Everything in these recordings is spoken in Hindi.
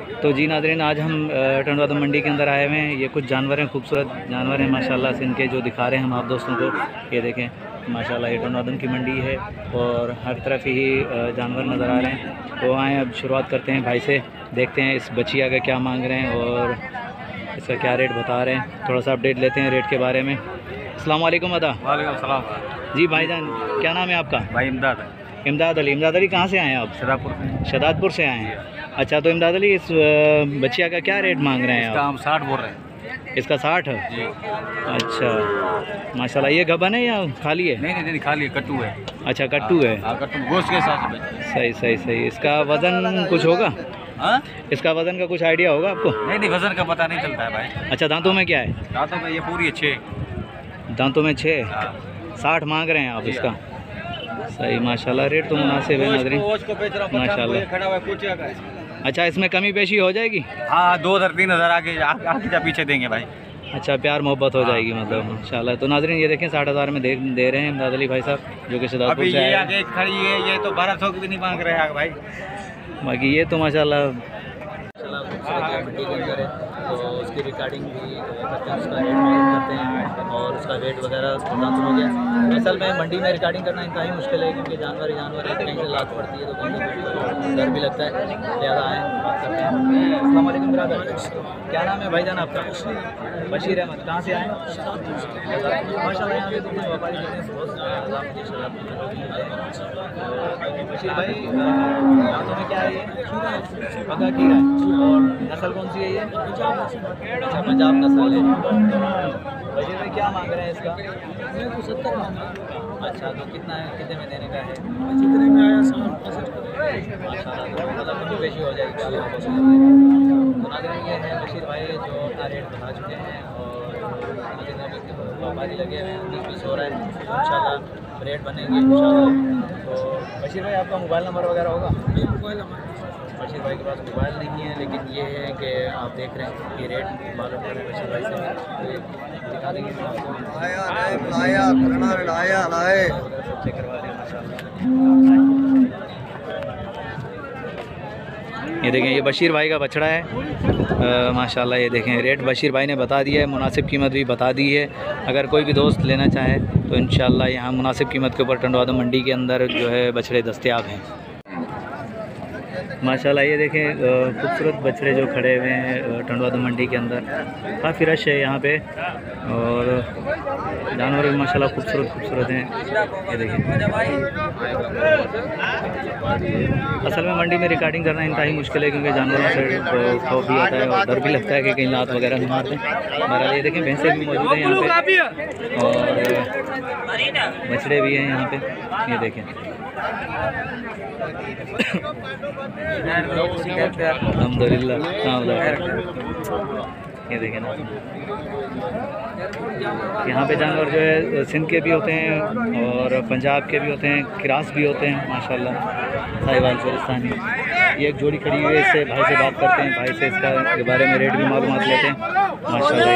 तो जी नाज़रीन, आज हम टंडवादम मंडी के अंदर आए हुए हैं। ये कुछ जानवर हैं, खूबसूरत जानवर हैं माशाल्लाह से। इनके जो दिखा रहे हैं हम आप दोस्तों को, ये देखें माशाल्लाह, ये टंडवादम की मंडी है और हर तरफ ही जानवर नज़र आ रहे हैं। तो आएँ अब शुरुआत करते हैं भाई से, देखते हैं इस बचिया का क्या मांग रहे हैं और इसका क्या रेट बता रहे हैं। थोड़ा सा अपडेट लेते हैं रेट के बारे में। अस्सलाम वालेकुम अदा। वालेकुम सलाम जी भाईजान, क्या नाम है आपका? भाई इमदाद। इमदाद अली। इमदाद अली कहाँ से आए हैं आप? शदादपुर से। शदादपुर से आए हैं। अच्छा, तो इमदाद अली इस बचिया का क्या रेट मांग रहे हैं इसका आप? हम 60 बोल रहे हैं। इसका 60 है जी। अच्छा माशाल्लाह। ये गबन है या खाली है? नहीं खाली कट्टू है। अच्छा कट्टू है। कट्टू गोश्त के साथ में। सही सही सही। इसका वज़न कुछ होगा? हाँ? इसका वज़न का कुछ आइडिया होगा आपको? नहीं वजन का पता नहीं चलता है भाई। अच्छा, दांतों में क्या है? दांतों में ये पूरी 6 दांतों में 6। 60 मांग रहे हैं आप इसका? सही माशाल्लाह, रेट तो मुनासिब है नाज़रीन माशाल्लाह। अच्छा, इसमें कमी पेशी हो जाएगी? हाँ 2,000 3,000 आगे पीछे देंगे भाई। अच्छा, प्यार मोहब्बत हो जाएगी मतलब माशाल्लाह। तो नाज़रीन ये देखें 60,000 में दे रहे हैं इमदाद अली भाई साहब, जो कि शदादपुर से आए। आगे खड़ी है, ये तो 1200 की भी नहीं मांग रहे हैं भाई। बाकी ये तो माशाल्लाह मंडी के अंदर है, तो उसकी रिकॉर्डिंग भी करते हैं, उसका रेट मालूम करते हैं और उसका रेट वगैरह दांतों हो गया। असल में मंडी में रिकॉर्डिंग करना इंतहाई मुश्किल है, क्योंकि जानवर है, कहीं से लात पड़ती है तो कहीं से डर भी लगता है। ज़्यादा आए बात करते हैं। अस्सलाम वालेकुम ब्रदर, क्या नाम है भाईजान आपका? बशीर अहमद। कहाँ से आए? माशाल्लाह, यहाँ पे तो व्यापारी बशीर भाई, दांतों में क्या है ये? पका खीरा है। और नस्ल कौन सी है ये? अच्छा, पंजाब नस्ल है। बशीर भाई क्या मांग रहे हैं इसका? 70 मांग रहे हैं। अच्छा, तो कितना है, कितने में देने का है? जितने में आया 60 मतलब कभी पेशी हो जाएगी। तो नाज़रीन ये है बशीर भाई जो अपना रेट बता चुके हैं और व्यापारी लगे हुए हैं, 19-20 हो रहा है। इंशाल्लाह रेट बनेंगे इंशाल्लाह। तो बशीर भाई आपका मोबाइल नंबर वगैरह होगा? मोबाइल नंबर बशीर भाई के पास मोबाइल नहीं है, लेकिन ये है कि आप देख रहे हैं कि रेट मालूम कर रहे हैं बशीर भाई से, दिखा देंगे सबसे करवा रहे हैं माशाल्लाह। ये देखें, ये बशीर भाई का बछड़ा है माशाल्लाह। ये देखें रेट बशीर भाई ने बता दिया है, मुनासिब कीमत भी बता दी है। अगर कोई भी दोस्त लेना चाहे तो इंशाल्लाह यहाँ मुनासिब कीमत के ऊपर टंडवादम मंडी के अंदर जो है बछड़े दस्तयाब हैं माशाल्लाह। ये देखें खूबसूरत बछड़े जो खड़े हुए हैं टंडवादम मंडी के अंदर, काफ़ी रश है यहाँ पे और जानवर भी माशाल्लाह खूबसूरत हैं। ये देखें, असल में मंडी में रिकॉर्डिंग करना इंतहाई मुश्किल है, क्योंकि जानवरों से खौफ भी आता है और डर भी लगता है कि कहीं लात वगैरह नहीं मारते। बहरहाल ये देखें भैंसे भी मौजूद हैं यहाँ पे और बछड़े भी हैं यहाँ पे। ये देखें अल्हम्दुलिल्लाह। ये देखें ना, यहाँ पे जानवर जो है सिंध के भी होते हैं और पंजाब के भी होते हैं, क्रास भी होते हैं माशाल्लाह, साहिवाल चोरिस्तानी। ये एक जोड़ी खड़ी हुई है, इससे भाई से बात करते हैं, भाई से इसका के बारे में रेट भी मालूमात लेते हैं माशाल्लाह।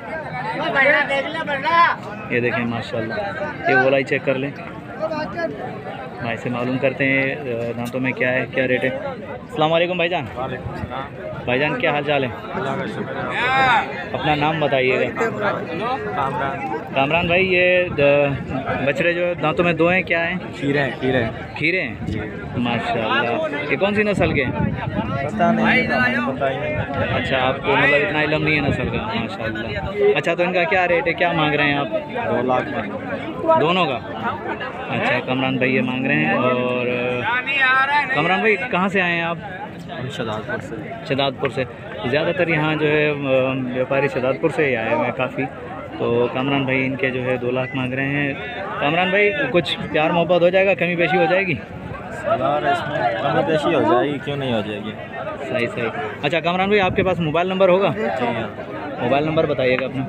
ये देखें माशाल्लाह, ये गोलाई चेक कर लें, भाई से मालूम करते हैं दांतों में क्या है, क्या रेट है। अस्सलाम वालेकुम भाईजान। भाईजान क्या हाल चाल है? अपना नाम बताइएगा। कामरान भाई, ये बछड़े जो दांतों में 2 हैं क्या हैं? खीरे हैं माशाल्लाह। ये कौन सी नस्ल के हैं? पता नहीं। अच्छा, आपको मतलब इतना इल्म नहीं है नस्ल का माशाल्लाह। अच्छा, तो इनका क्या रेट है, क्या मांग रहे हैं आप? 2 लाख दोनों का? अच्छा, कमरान भाई ये मांग रहे हैं। और कमरान भाई कहाँ से आए हैं आप? शदादपुर से। ज़्यादातर यहाँ जो है व्यापारी शदादपुर से ही आए हुए हैं काफ़ी। तो कामरान भाई इनके जो है 2 लाख मांग रहे हैं। कामरान भाई कुछ प्यार मोहब्बत हो जाएगा, कमी पेशी हो जाएगी? यार इसमें कमी पेशी हो जाएगी, क्यों नहीं हो जाएगी। सही। अच्छा कामरान भाई, आपके पास मोबाइल नंबर होगा? मोबाइल नंबर बताइएगा अपना।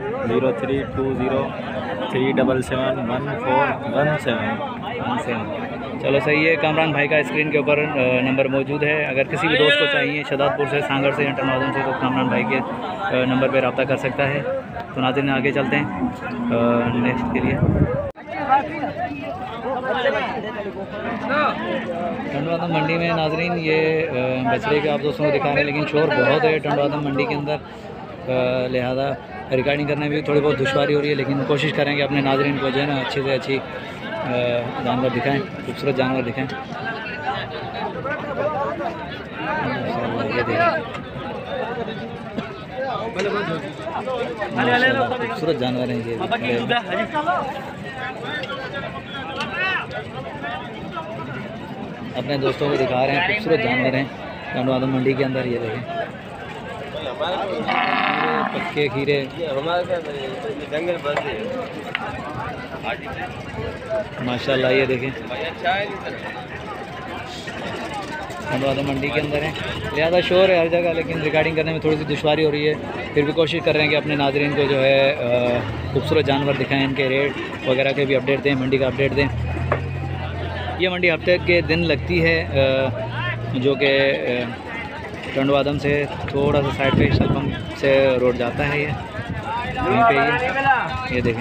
032037714117। चलो सही है, कामरान भाई का स्क्रीन के ऊपर नंबर मौजूद है। अगर किसी भी दोस्त को चाहिए शदादपुर से, सांगड़ से या टंडवादम से, तो कामरान भाई के नंबर पर रब्ता कर सकता है। तो नाज़रीन आगे चलते हैं नेक्स्ट के लिए। टंडवादम मंडी में नाजरीन ये बछड़े के आप दोस्तों को दिखा रहे हैं, लेकिन शोर बहुत है टंडवादम मंडी के अंदर, लिहाजा रिकॉर्डिंग करने में भी थोड़ी बहुत दुश्वारी हो रही है, लेकिन कोशिश करेंगे अपने नाजरीन को जो है ना अच्छी से अच्छी जानवर दिखाएं, खूबसूरत जानवर दिखाएं। ये देखिए खूबसूरत जानवर हैं ये। अपने दोस्तों को दिखा रहे हैं, खूबसूरत जानवर हैं टंडवादम मंडी के अंदर। ये देखें पक्के खीरे, माशाल्लाह। ये देखें टंडवादम मंडी के अंदर है, लिहाजा शोर है हर जगह, लेकिन रिकॉर्डिंग करने में थोड़ी सी दुश्वारी हो रही है। फिर भी कोशिश कर रहे हैं कि अपने नाजरीन को जो है खूबसूरत जानवर दिखाएं, इनके रेट वगैरह के भी अपडेट दें, मंडी का अपडेट दें। ये मंडी हफ्ते के दिन लगती है, जो कि टंडवादम से थोड़ा सा साइड पे शलपम से रोड जाता है। ये वहीं पे ये देखें,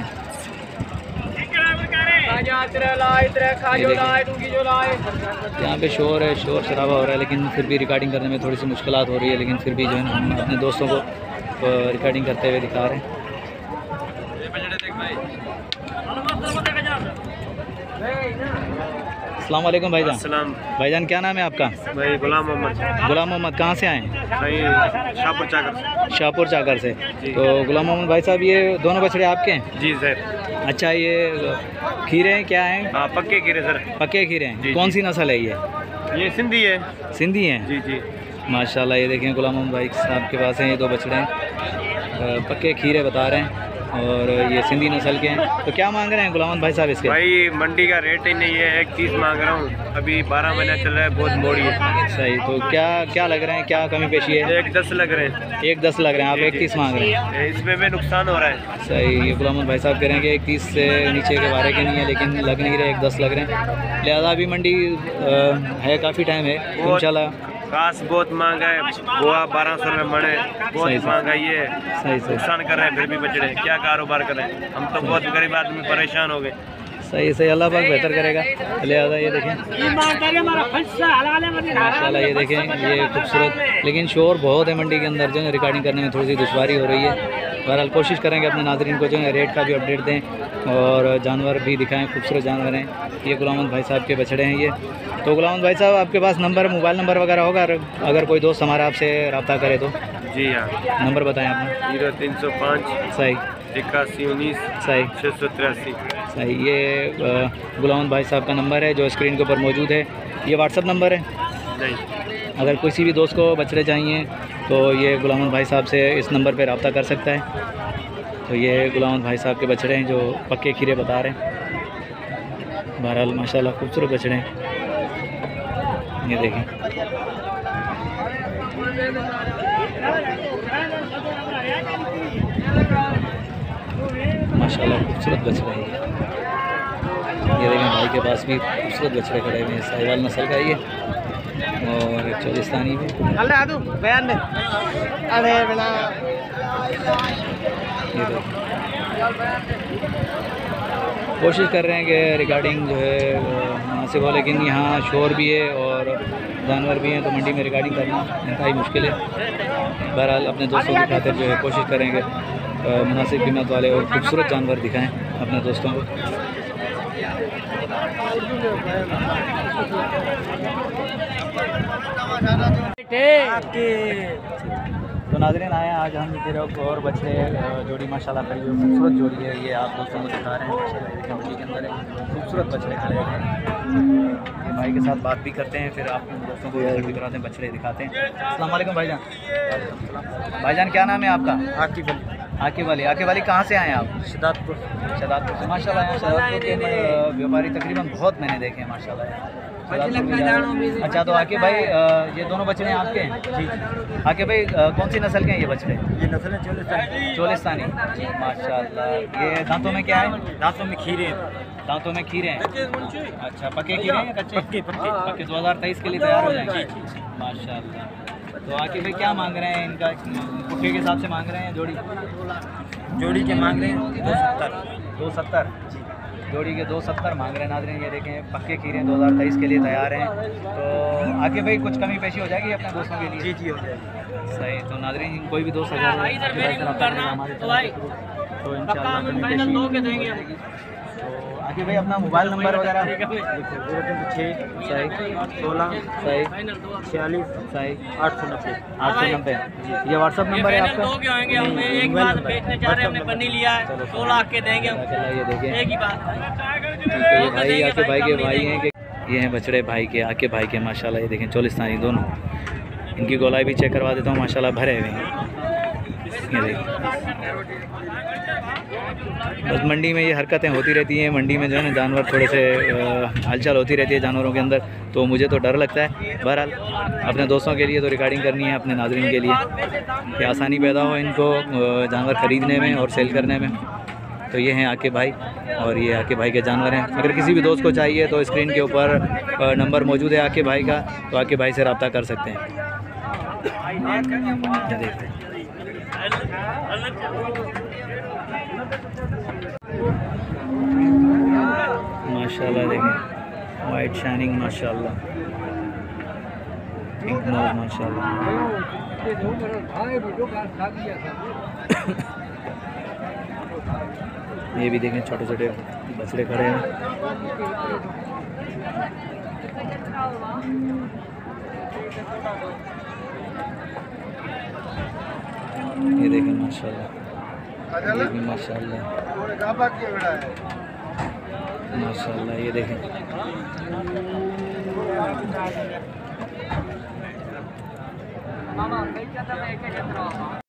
यहाँ पे शोर है, शोर शराबा हो रहा है, लेकिन फिर भी रिकॉर्डिंग करने में थोड़ी सी मुश्किलात हो रही है, लेकिन फिर भी जो है हम अपने दोस्तों को रिकॉर्डिंग करते हुए दिखा रहे हैं। अस्सलाम वालेकुम भाईजान। अस्सलाम। भाईजान क्या नाम है आपका? भाई गुलाम मोहम्मद। गुलाम मोहम्मद, कहाँ से आए हैं? भाई शाहपुर चाकर। शाहपुर चाकर से। तो गुलाम मोहम्मद भाई साहब, ये दोनों बछड़े आपके हैं? जी सर। अच्छा, ये खीरे हैं क्या हैं? हाँ पक्के खीरे सर। पक्के खीरे हैं। कौन सी नस्ल है ये सिंधी है। सिंधी हैं? जी जी माशाल्लाह। ये देखें गुलाम मोहम्मद भाई साहब के पास हैं ये दो बछड़े हैं, पक्के खीरे बता रहे हैं, और ये सिंधी नस्ल के हैं। तो क्या मांग रहे हैं गुलाम भाई साहब इसके? भाई मंडी का रेट ही नहीं है, 1.30 मांग रहा हूँ, अभी 12 महीना चल रहा है, बहुत मोड़ी है। सही। तो क्या क्या लग रहे हैं, क्या कमी पेशी है? 1.10 लग रहे हैं। 1.10 लग रहे हैं, आप 31 मांग रहे हैं। इसमें भी नुकसान हो रहा है। सही। ये गुलाम भाई साहब कह रहे हैं कि 31 से नीचे के बारे के नहीं है, लेकिन लग नहीं रहे, 1.10 लग रहे हैं। लिहाजा अभी मंडी है, काफ़ी टाइम है इंशाल्लाह। घास बहुत महंगा है, गोवा 1200 रुपये मणे, बहुत महंगाई है। सही। नुकसान कर रहे हैं, फिर भी बछड़े क्या कारोबार करें, हम तो बहुत गरीब आदमी परेशान हो गए। सही सही, अल्लाह पाक बेहतर करेगा। लिहाजा ये देखें माशाल्लाह, ये देखें ये खूबसूरत, लेकिन शोर बहुत है मंडी के अंदर, जो है रिकॉर्डिंग करने में थोड़ी सी दुश्वारी हो रही है। बहरहाल कोशिश करेंगे अपने नाजरीन को जो है रेट का भी अपडेट दें और जानवर भी दिखाएं, खूबसूरत जानवर हैं। ये गुलाम भाई साहब के बछड़े हैं ये। तो गुलाम भाई साहब, आपके पास नंबर, मोबाइल नंबर वगैरह होगा अगर कोई दोस्त हमारा आपसे रब्ता करे तो? जी हाँ, नंबर बताएं अपना। 0305 सही 8119 सही 683 सही। ये गुलाम भाई साहब का नंबर है जो स्क्रीन के ऊपर मौजूद है। ये व्हाट्सअप नंबर है? नहीं। अगर किसी भी दोस्त को बछड़े चाहिए तो ये गुलाम भाई साहब से इस नंबर पर रब्ता कर सकता है। तो ये गुलाम भाई साहब के बछड़े हैं जो पक्के खीरे बता रहे हैं। बहरहाल माशाल्लाह खूबसूरत बछड़े हैं, ये देखें। माशाल्लाह खूबसूरत बछड़े हैं ये देखें। भाई के पास भी खूबसूरत बछड़े खड़े हुए हैं, साहिवाल नस्ल का ये, और चोलिस्तानी भी। ये देखें, कोशिश कर रहे हैं कि रिकॉर्डिंग जो है मुनासिब हो, लेकिन यहाँ शोर भी है और जानवर भी हैं, तो मंडी में रिकॉर्डिंग करना इंतहाई मुश्किल है। बहरहाल अपने दोस्तों की खातिर जो है कोशिश करेंगे मुनासिब कीमत वाले और खूबसूरत जानवर दिखाएं अपने दोस्तों को। तो नाज़रीन आए आज हम फिर और बछड़े जोड़ी माशाल्लाह खड़ी हुई, खूबसूरत जोड़ी है ये, आप दोस्तों को दिखा रहे हैं। माशाल्लाह मंडी के अंदर है, खूबसूरत बछड़े खड़े हैं। भाई के साथ बात भी करते हैं, फिर आप दोस्तों को भी कराते हैं, बछड़े दिखाते हैं। अस्सलाम वालेकुम भाईजान। भाईजान क्या नाम है आपका? आकिब अली। आकिब अली। आकिब अली कहाँ से आए हैं आप? शदादपुर। शदादपुर से। माशाल्लाह यहाँ शदादपुर के व्यापारी तकरीबन बहुत मैंने देखे हैं माशाल्लाह। अच्छा, तो आकिब भाई ये दोनों बछड़े आपके हैं? जी। आकिब भाई कौन सी नस्ल के हैं ये बछड़े? ये नस्ल है चोलिस्तानी। चोलिस्तानी माशाल्लाह। ये दांतों में क्या है? दांतों में खीरे हैं। दांतों में खीरे हैं। अच्छा, पक्के खीरे हैं या कच्चे? पक्के पक्के पक्के 2023 के लिए तैयार हो जाएंगे माशाल्लाह। तो आकिब भाई क्या मांग रहे हैं इनका? पुट्ठे के हिसाब से मांग रहे हैं जोड़ी? जोड़ी के मांग रहे हैं 270। 270। जोड़ी के 270 मांग रहे हैं नाज़रीन। ये देखें पक्के खीरे 2023 के लिए तैयार हैं। तो आगे भाई कुछ कमी पेशी हो जाएगी अपने दोस्तों के लिए? जी हो जाएगी। सही। तो नाज़रीन कोई भी दोस्त अगर हमारे तो इंशाल्लाह कमी पेशी हो जाएगी। तो आगे भाई अपना मोबाइल नंबर वगैरह? 06 16 सही 46 सही 890। 890 ये व्हाट्सअप नंबर है आपका? एक बात बेचने जा रहे हैं, हमने बनी लिया है, 2 लाख के देंगे हम। चला ये देखें। एक ही बात है। ठीक है, ये भाई आके भाई के भाई हैं कि ये हैं बछड़े भाई के आके भाई के माशाल्लाह। ये देखें चोलिस्तानी दोनों। इनकी गोलाई भी चेक करवा देता हूँ माशाल्लाह भरे हुए हैं। ये देखें बस मंडी में ये हरकतें होती रहती हैं। मंडी में जो है ना जानवर थोड़े से हलचल होती रहती है जानवरों के अंदर, तो मुझे तो डर लगता है। बहरहाल अपने दोस्तों के लिए तो रिकॉर्डिंग करनी है, अपने नाज़रीन के लिए कि आसानी पैदा हो इनको जानवर ख़रीदने में और सेल करने में। तो ये हैं आके भाई और ये आके भाई के जानवर हैं। अगर किसी भी दोस्त को चाहिए तो स्क्रीन के ऊपर नंबर मौजूद है आके भाई का, तो आके भाई से रब्ता कर सकते हैं। ये देखते हैं माशाल्लाह, देखें वाइट शाइनिंग माशाल्लाह, पिंक नोज माशाल्लाह। ये भी देखें छोटे छोटे बछड़े खड़े हैं। ये देखें माशाल्लाह, ये भी माशाल्लाह माशाल्लाह। ये देखें